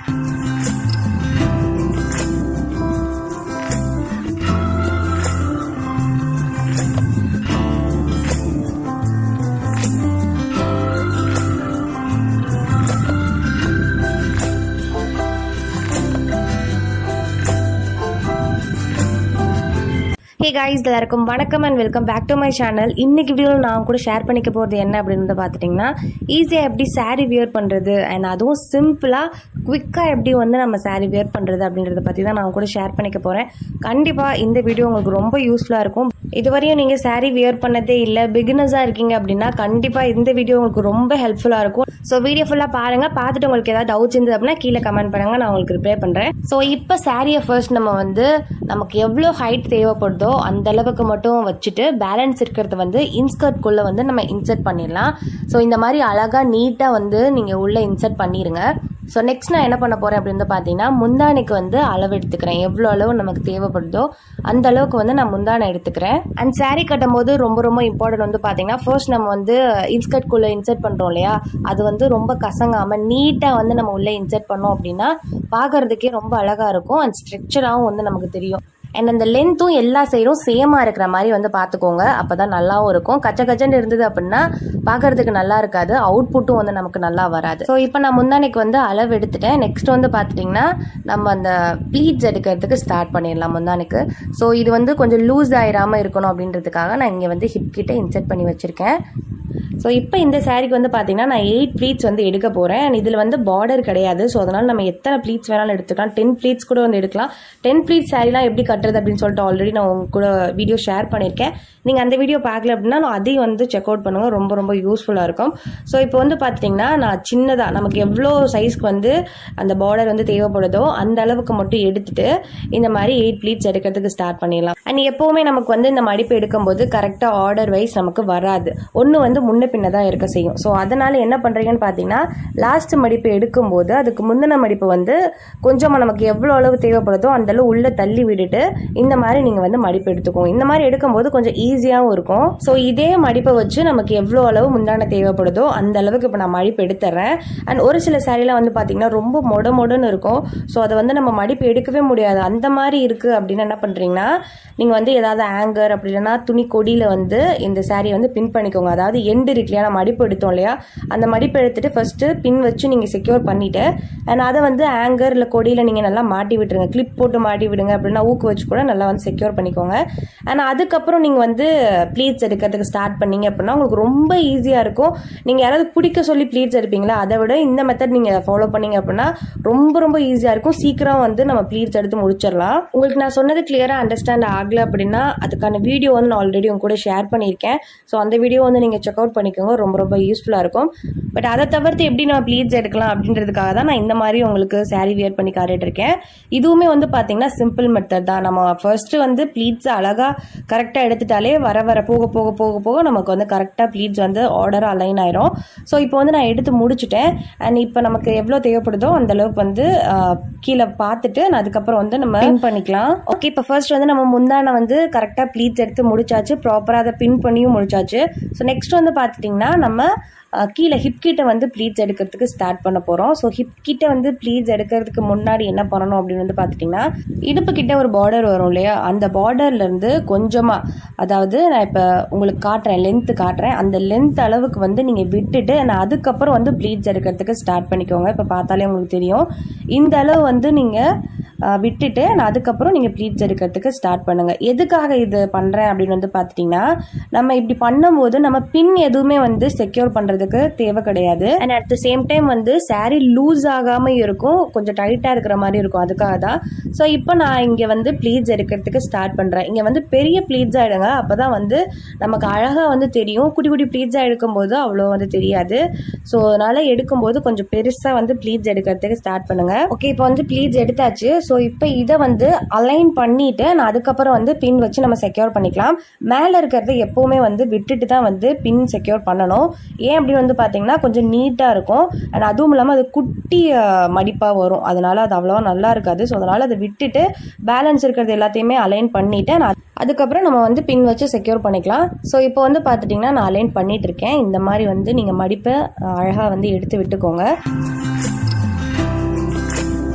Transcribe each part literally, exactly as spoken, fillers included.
Hey guys, எல்லாருக்கும் வணக்கம் and welcome back to my channel. இன்னைக்கு வீடியோல நான் கூட ஷேர் பண்ணிக்க போறது என்ன அப்படினு பாத்துட்டீங்கன்னா ஈஸியா எப்படி saree wear பண்றது and அதுவும் சிம்பிளா குயிக்கா எப்படி வந்து நம்ம saree wear பண்றது அப்படிங்கறத பத்தி தான் நான் கூட ஷேர் பண்ணிக்க போறேன். கண்டிப்பா இந்த வீடியோ உங்களுக்கு ரொம்ப யூஸ்ஃபுல்லா இருக்கும். இதுவரையும் நீங்க saree wear பண்ணதே இல்ல beginners-ஆ இருக்கீங்க அப்படினா கண்டிப்பா இந்த வீடியோ உங்களுக்கு ரொம்ப ஹெல்ப்ஃபுல்லா இருக்கும். சோ வீடியோ ஃபுல்லா பாருங்க. பார்த்துட்டு உங்களுக்கு ஏதாவது டவுட்ஸ் இருந்தது அப்படினா கீழ கமெண்ட் பண்ணுங்க, நான் உங்களுக்கு ரிப்ளை பண்றேன். சோ இப்போ saree ஃபர்ஸ்ட் நம்ம வந்து நமக்கு எவ்வளவு ஹைட் தேவைப்படுதோ அந்த அளவுக்கு மட்டும் வச்சுட்டு பேலன்ஸ் இருக்கிறது வந்து இன்ஸ்கர்ட் குள்ள வந்து நம்ம இன்சர்ட் பண்ணிடலாம். ஸோ இந்த மாதிரி அழகா நீட்டா வந்து நீங்க உள்ள இன்சர்ட் பண்ணிருங்க. ஸோ நெக்ஸ்ட் நான் என்ன பண்ண போறேன் அப்படின்னு பார்த்தீங்கன்னா முந்தானைக்கு வந்து அளவு எடுத்துக்கிறேன். எவ்வளோ அளவு நமக்கு தேவைப்படுதோ அந்த அளவுக்கு வந்து நான் முந்தானை எடுத்துக்கிறேன். அண்ட் சாரீ கட்டும் போது ரொம்ப ரொம்ப இம்பார்ட்டன்ட் வந்து பார்த்தீங்கன்னா ஃபர்ஸ்ட் நம்ம வந்து இன்ஸ்கர்ட் குள்ள இன்சர்ட் பண்றோம் இல்லையா, அது வந்து ரொம்ப கசங்காம நீட்டா வந்து நம்ம உள்ள இன்சர்ட் பண்ணோம் அப்படின்னா பார்க்கறதுக்கே ரொம்ப அழகா இருக்கும். அண்ட் ஸ்ட்ரக்சராகவும் வந்து நமக்கு தெரியும். அண்ட் அந்த லென்த்தும் எல்லா சைடும் சேமா இருக்கிற மாதிரி வந்து பார்த்துக்கோங்க, அப்பதான் நல்லாவும் இருக்கும். கச்ச கச்சன்னு இருந்தது அப்படின்னா பார்க்கறதுக்கு நல்லா இருக்காது, அவுட்புட்டும் வந்து நமக்கு நல்லா வராது. ஸோ இப்போ நான் முந்தானைக்கு வந்து அளவு எடுத்துட்டேன். நெக்ஸ்ட் வந்து பார்த்துட்டிங்கன்னா நம்ம அந்த ப்ளீட்ஸ் எடுக்கிறதுக்கு ஸ்டார்ட் பண்ணிடலாம் முந்தானைக்கு. ஸோ இது வந்து கொஞ்சம் லூஸ் ஆயிராம இருக்கணும் அப்படின்றதுக்காக நான் இங்கே வந்து ஹிப் கிட்ட இன்சர்ட் பண்ணி வச்சிருக்கேன். ஸோ இப்போ இந்த சாரீக்கு வந்து பார்த்தீங்கன்னா நான் எயிட் ப்ளீட்ஸ் வந்து எடுக்க போகிறேன். அண்ட் இதில் வந்து பார்டர் கிடையாது. ஸோ அதனால் நம்ம எத்தனை ப்ளீட்ஸ் வேணாலும் எடுத்துக்கலாம். டென் ப்ளீட்ஸ் கூட வந்து எடுக்கலாம். டென் ப்ளீட்ஸ் சாரீலாம் எப்படி கட்டுறது அப்படின்னு சொல்லிட்டு ஆல்ரெடி நான் உங்க கூட வீடியோ ஷேர் பண்ணியிருக்கேன். நீங்கள் அந்த வீடியோ பார்க்கல அப்படின்னா நான் அதையும் வந்து செக் அவுட் பண்ணுங்க, ரொம்ப ரொம்ப யூஸ்ஃபுல்லாக இருக்கும். ஸோ இப்போ வந்து பார்த்தீங்கன்னா நான் சின்னதாக நமக்கு எவ்வளோ சைஸ்க்கு வந்து அந்த பார்டர் வந்து தேவைப்படுதோ அந்த அளவுக்கு மட்டும் எடுத்துட்டு இந்த மாதிரி எயிட் ப்ளீட்ஸ் எடுக்கிறதுக்கு ஸ்டார்ட் பண்ணிடலாம். அண்ட் எப்போவுமே நமக்கு வந்து இந்த மடிப்பு எடுக்கும்போது கரெக்டாக ஆர்டர் வைஸ் நமக்கு வராது, ஒன்று வந்து முன்ன பின்ன தான் இருக்க செய்யும். ஸோ அதனால என்ன பண்றீங்கன்னு பார்த்தீங்கன்னா லாஸ்ட் மடிப்பு எடுக்கும்போது அதுக்கு முந்தின மடிப்பு வந்து கொஞ்சமாக நமக்கு எவ்வளோ அளவு தேவைப்படுதோ அந்த அளவு உள்ள தள்ளி விட்டுட்டு இந்த மாதிரி நீங்க வந்து மடிப்பு எடுத்துக்கோங்க. இந்த மாதிரி எடுக்கும்போது கொஞ்சம் ஈஸியாகவும் இருக்கும். ஸோ இதே மடிப்பை வச்சு நமக்கு எவ்வளோ அளவு முந்தான தேவைப்படுதோ அந்த அளவுக்கு இப்போ நான் மடிப்பு எடுத்துறேன். அண்ட் ஒரு சில சாரீலாம் வந்து பார்த்தீங்கன்னா ரொம்ப மொட மொடன்னு இருக்கும். ஸோ அதை வந்து நம்ம மடிப்பு எடுக்கவே முடியாது. அந்த மாதிரி இருக்கு அப்படின்னு என்ன பண்றீங்கன்னா நீங்க வந்து ஏதாவது ஆங்கர் அப்படி இல்லைன்னா துணி கொடியில வந்து இந்த சாரியை வந்து பின் பண்ணிக்கோங்க. அதாவது எண்டு இருக்கு இல்லையா, நம்ம மடிப்பு எடுத்தோம் இல்லையா, அந்த மடிப்பு எடுத்துட்டு ஃபர்ஸ்ட் பின் வச்சு நீங்க செக்யூர் பண்ணிட்டு அண்ட் அதை வந்து ஆங்கர் இல்லை கொடியில நீங்க நல்லா மாட்டி விட்டுருங்க. கிளிப் போட்டு மாட்டி விடுங்க, அப்படின்னா ஊக்கு வச்சு கூட நல்லா வந்து செக்யூர் பண்ணிக்கோங்க. அண்ட் அதுக்கப்புறம் நீங்க வந்து ப்ளீட்ஸ் எடுக்கிறதுக்கு ஸ்டார்ட் பண்ணீங்க அப்படின்னா உங்களுக்கு ரொம்ப ஈஸியா இருக்கும். நீங்க யாராவது பிடிக்க சொல்லி ப்ளீட்ஸ் எடுப்பீங்களா, அதை விட இந்த மெத்தட் நீங்க ஃபாலோ பண்ணீங்க அப்படின்னா ரொம்ப ரொம்ப ஈஸியா இருக்கும். சீக்கிரம் வந்து நம்ம ப்ளீட்ஸ் எடுத்து முடிச்சிடலாம். உங்களுக்கு நான் சொன்னது கிளியரா அண்டர்ஸ்டாண்ட் ஆகல அப்படின்னா அதுக்கான வீடியோ வந்து நான் ஆல்ரெடி உங்க கூட ஷேர் பண்ணியிருக்கேன். ஸோ அந்த வீடியோ வந்து நீங்க செக் அவுட் பண்ணிக்கோங்க, ரொம்ப ரொம்ப யூஸ்ஃபுல்லா இருக்கும். பட் அதை தவிர்த்து எப்படி நான் ப்ளீட்ஸ் எடுக்கலாம் அப்படின்றதுக்காக தான் நான் இந்த மாதிரி உங்களுக்கு சாரீ வியர் பண்ணி காட்டிட்டு இருக்கேன். இதுவுமே வந்து பாத்தீங்கன்னா சிம்பிள் மெத்தட் தான். நம்ம ஃபர்ஸ்ட் வந்து ப்ளீட்ஸ் அழகா கரெக்டா எடுத்துட்டாலே வர வர போக போக போக போக நமக்கு வந்து கரெக்டா ப்ளீட்ஸ் வந்து ஆர்டர் அலைன் ஆயிரும். ஸோ இப்போ வந்து நான் எடுத்து முடிச்சுட்டேன். அண்ட் இப்போ நமக்கு எவ்வளவு தேவைப்படுதோ அந்த அளவுக்கு வந்து கீழே பார்த்துட்டு அதுக்கப்புறம் வந்து நம்ம பின் பண்ணிக்கலாம். ஓகே, இப்போ ஃபர்ஸ்ட் வந்து நம்ம முந்தான வந்து கரெக்டா ப்ளீட்ஸ் எடுத்து முடிச்சாச்சு, ப்ராப்பரா அதை பின் பண்ணியும் முடிச்சாச்சு. ஸோ நெக்ஸ்ட் வந்து பாத்துட்டீங்கன்னா நம்ம கீழே ஹிப் கிட்ட வந்து ப்ளீட்ஸ் எடுக்கிறதுக்கு ஸ்டார்ட் பண்ண போறோம். ஸோ ஹிப் கிட்ட வந்து ப்ளீட்ஸ் எடுக்கிறதுக்கு முன்னாடி என்ன பண்ணணும் அப்படின்னு வந்து பாத்துட்டீங்கன்னா இடுப்பு கிட்ட ஒரு பார்டர் வரும் இல்லையா, அந்த பார்டர்ல இருந்து கொஞ்சமா, அதாவது நான் இப்ப உங்களுக்கு காட்டுறேன், லென்த் காட்டுறேன், அந்த லென்த் அளவுக்கு வந்து நீங்க விட்டுட்டு நான் அதுக்கப்புறம் வந்து ப்ளீட்ஸ் எடுக்கிறதுக்கு ஸ்டார்ட் பண்ணிக்கோங்க. இப்ப பார்த்தாலே உங்களுக்கு தெரியும், இந்த அளவு வந்து நீங்க விட்டுட்டு நான் அதுக்கப்புறம் நீங்க ப்ளீட்ஸ் எடுக்கிறதுக்கு ஸ்டார்ட் பண்ணுங்க. எதுக்காக இது பண்றேன் அப்படின்னு வந்து பாத்துட்டீங்கன்னா நம்ம இப்படி பண்ணும்போது நம்ம பின் எதுவுமே வந்து செக்யூர் பண்றதுக்கு தேவை கிடையாது. And at the same time வந்து சாரீ லூஸ் ஆகாம இருக்கும், கொஞ்சம் டைட்டா இருக்கிற மாதிரி இருக்கும், அதுக்காக தான். ஸோ இப்போ நான் இங்க வந்து ப்ளீட்ஸ் எடுக்கிறதுக்கு ஸ்டார்ட் பண்றேன். இங்க வந்து பெரிய ப்ளீட்ஸா எடுங்க, அப்பதான் வந்து நமக்கு அழகா வந்து தெரியும். குட்டி குட்டி ப்ளீட்ஸா எடுக்கும்போது அவ்வளோ வந்து தெரியாது. ஸோ அதனால எடுக்கும்போது கொஞ்சம் பெருசா வந்து ப்ளீட்ஸ் எடுக்கிறதுக்கு ஸ்டார்ட் பண்ணுங்க. ஓகே, இப்போ வந்து ப்ளீட்ஸ் எடுத்தாச்சு. ஸோ இப்போ இதை வந்து அலைன் பண்ணிட்டு நான் அதுக்கப்புறம் வந்து பின் வச்சு நம்ம செக்யூர் பண்ணிக்கலாம். மேலே இருக்கிறத எப்பவுமே வந்து விட்டுட்டு தான் வந்து பின் செக்யூர் பண்ணணும். ஏன் அப்படின்னு வந்து பார்த்தீங்கன்னா கொஞ்சம் நீட்டாக இருக்கும். அண்ட் அதுவும் இல்லாமல் அது குட்டி மடிப்பாக வரும், அதனால அது அவ்வளோவா நல்லா இருக்காது. ஸோ அதனால அதை விட்டுட்டு பேலன்ஸ் இருக்கிறது எல்லாத்தையுமே அலைன் பண்ணிட்டு நான் அதுக்கப்புறம் நம்ம வந்து பின் வச்சு செக்யூர் பண்ணிக்கலாம். ஸோ இப்போ வந்து பார்த்துட்டிங்கன்னா நான் அலைன் பண்ணிட்டு இருக்கேன். இந்த மாதிரி வந்து நீங்கள் மடிப்பை அழகாக வந்து எடுத்து விட்டுக்கோங்க.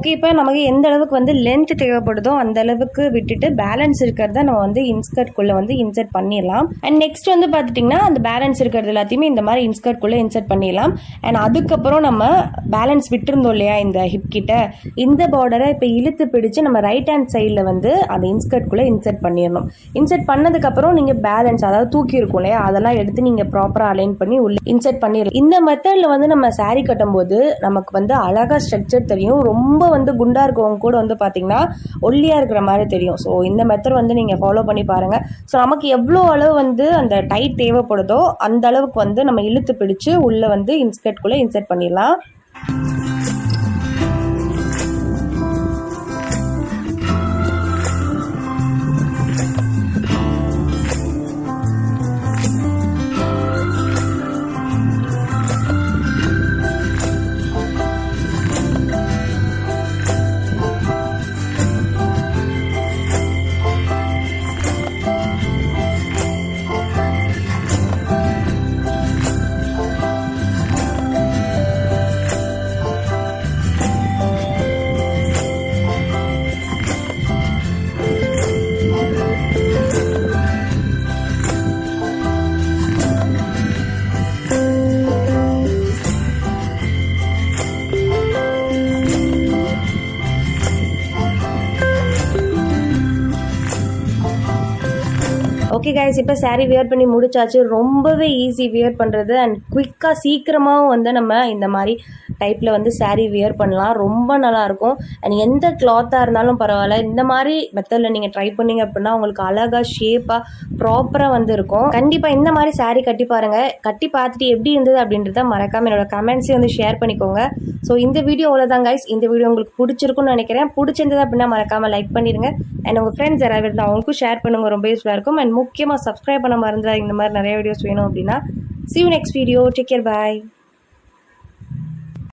ஓகே, இப்போ நமக்கு எந்த அளவுக்கு வந்து லென்த் தேவைப்படுதோ அந்த அளவுக்கு விட்டுட்டு பேலன்ஸ் இருக்கிறத நம்ம வந்து இன்ஸ்கர்ட்குள்ளே வந்து இன்சர்ட் பண்ணிடலாம். அண்ட் நெக்ஸ்ட் வந்து பார்த்துட்டிங்கன்னா அந்த பேலன்ஸ் இருக்கிறது எல்லாத்தையுமே இந்த மாதிரி இன்ஸ்கர்ட்குள்ளே இன்சர்ட் பண்ணிடலாம். அண்ட் அதுக்கப்புறம் நம்ம பேலன்ஸ் விட்டுருந்தோம் இல்லையா இந்த ஹிப் கிட்ட, இந்த பார்டரை இப்போ இழுத்து பிடிச்சு நம்ம ரைட் ஹேண்ட் சைடில் வந்து அந்த இன்ஸ்கர்ட்குள்ளே இன்சர்ட் பண்ணிடணும். இன்சர்ட் பண்ணதுக்கப்புறம் நீங்கள் பேலன்ஸ் அதாவது தூக்கி இருக்கும் இல்லையா, அதெல்லாம் எடுத்து நீங்கள் ப்ராப்பராக அலைன் பண்ணி உள்ள இன்சர்ட் பண்ணிடலாம். இந்த மெத்தடில் வந்து நம்ம சாரீ கட்டும்போது நமக்கு வந்து அழகாக ஸ்ட்ரக்சர் தெரியும். ரொம்ப வந்து குண்டா இருக்கவங்க கூட வந்து பார்த்தீங்கன்னா ஒல்லியா இருக்கிற மாதிரி தெரியும். ஸோ இந்த மெத்தட் வந்து நீங்கள் ஃபாலோ பண்ணி பாருங்க. ஸோ நமக்கு எவ்வளோ அளவு வந்து அந்த டைட் தேவைப்படுதோ அந்த அளவுக்கு வந்து நம்ம இழுத்து பிடிச்சு உள்ள வந்து இன்ஸ்கர்ட்குள்ளே இன்சர்ட் பண்ணிடலாம். ஓகே கைஸ், இப்போ சாரீ வியர் பண்ணி முடிச்சாச்சு. ரொம்பவே ஈஸி வியர் பண்ணுறது அண்ட் குயிக்காக சீக்கிரமாகவும் வந்து நம்ம இந்த மாதிரி டைப்பில் வந்து சாரீ வியர் பண்ணலாம். ரொம்ப நல்லாயிருக்கும். அண்ட் எந்த கிளாத்தாக இருந்தாலும் பரவாயில்ல, இந்த மாதிரி மெத்தடில் நீங்கள் ட்ரை பண்ணிங்க அப்படின்னா உங்களுக்கு அழகாக ஷேப்பாக ப்ராப்பராக வந்து இருக்கும். கண்டிப்பாக இந்த மாதிரி சாரீ கட்டி பாருங்கள். கட்டி பார்த்துட்டு எப்படி இருந்தது அப்படின்றத மறக்காமல் என்னோட கமெண்ட்ஸையும் வந்து ஷேர் பண்ணிக்கோங்க. ஸோ இந்த வீடியோ அவ்வளோதான் கைஸ். இந்த வீடியோ உங்களுக்கு பிடிச்சிருக்குன்னு நினைக்கிறேன். பிடிச்சிருந்தது அப்படின்னா மறக்காமல் லைக் பண்ணிடுங்க. அண்ட் உங்கள் ஃப்ரெண்ட்ஸ் யாராவது இருந்தால் அவங்களுக்கும் ஷேர் பண்ணுங்க, ரொம்ப யூஸ்ஃபுல்லாக இருக்கும். அண்ட் முக்கியமாக சப்ஸ்கிரைப் பண்ண மறந்துடாதீங்க. இந்த மாதிரி நிறைய வீடியோஸ் வேணும் அப்படின்னா. See you next video. Take care. Bye.